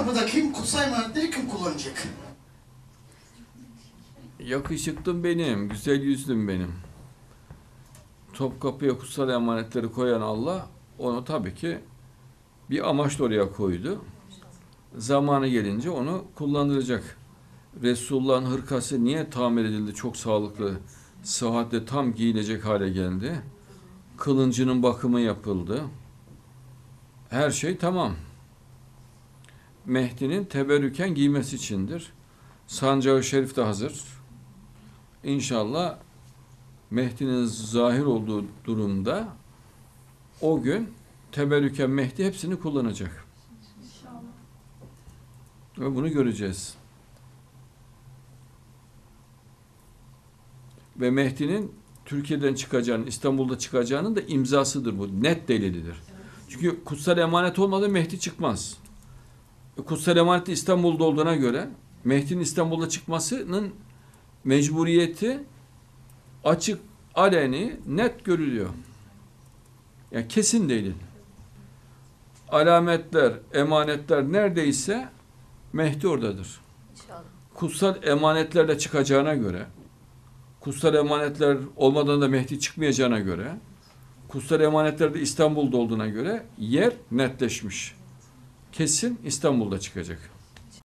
Topkapı'da kim kutsal emanetleri kim kullanacak? Yakışıklım benim, güzel yüzlüm benim. Topkapı'ya kutsal emanetleri koyan Allah onu tabii ki bir amaçla oraya koydu. Zamanı gelince onu kullandıracak. Resulullah'ın hırkası niye tamir edildi? Çok sağlıklı, sıhhatli, tam giyilecek hale geldi. Kılıncının bakımı yapıldı. Her şey tamam. Mehdi'nin teberrüken giymesi içindir. Sancağı şerif de hazır. İnşallah Mehdi'nin zahir olduğu durumda o gün teberrüken Mehdi hepsini kullanacak. İnşallah. Ve bunu göreceğiz. Ve Mehdi'nin Türkiye'den çıkacağının, İstanbul'da çıkacağının da imzasıdır bu. Net delilidir. Çünkü kutsal emanet olmadan Mehdi çıkmaz. Kutsal emanet de İstanbul'da olduğuna göre Mehdi'nin İstanbul'da çıkmasının mecburiyeti açık, aleni, net görülüyor. Yani kesin delil. Alametler, emanetler neredeyse Mehdi oradadır. İnşallah. Kutsal emanetlerle çıkacağına göre, kutsal emanetler olmadan da Mehdi çıkmayacağına göre, kutsal emanetler de İstanbul'da olduğuna göre yer netleşmiş. Kesin İstanbul'da çıkacak.